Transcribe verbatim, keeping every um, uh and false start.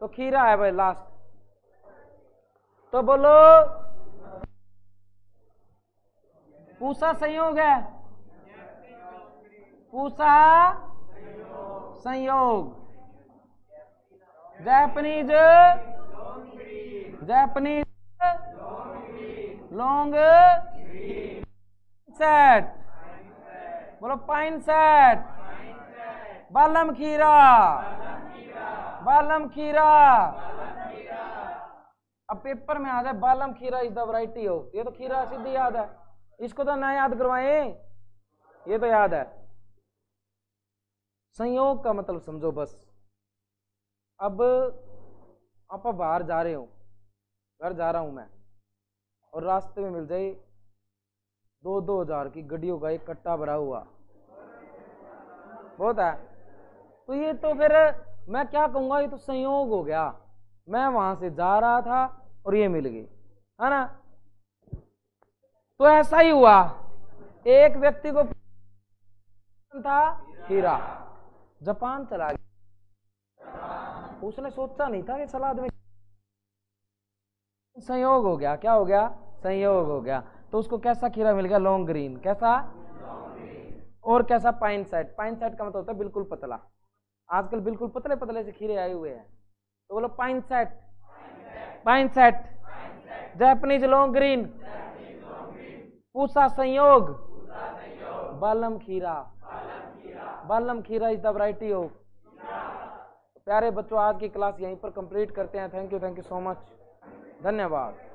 तो खीरा है भाई लास्ट। तो बोलो पूसा संयोग है, Pusa Sanyog, Japanese Japanese long set, बोलो पाइन सेट, बालम खीरा, बालम खीरा। अब पेपर में आ जाए बालम खीरा इज द वैरायटी हो, ये तो खीरा सीधी याद है, इसको तो ना याद करवाए, ये तो याद है। संयोग का मतलब समझो बस। अब आप बाहर जा रहे हो, घर जा रहा हूं मैं, और रास्ते में मिल जाए दो दो हजार की गड्डियों का एक कट्टा भरा हुआ, बहुत है, तो ये तो फिर मैं क्या कहूंगा, ये तो संयोग हो गया। मैं वहां से जा रहा था और ये मिल गई, है ना। तो ऐसा ही हुआ, एक व्यक्ति को था हीरा, जापान चला गया, उसने सोचा नहीं था कि सलाद में, संयोग हो गया। क्या हो गया? संयोग हो गया। तो उसको कैसा खीरा मिल गया? Long green. कैसा? और कैसा? Pine set. पाइन सेट का मतलब होता है बिल्कुल पतला, आजकल बिल्कुल पतले पतले से खीरे आए हुए हैं, तो बोलो Poinsett, Poinsett, Japanese long green, Pusa Sanyog, Balam खीरा, बालम खीरा इज द वैरायटी ऑफ। प्यारे बच्चों, आज की क्लास यहीं पर कंप्लीट करते हैं। Thank you, thank you so much, धन्यवाद।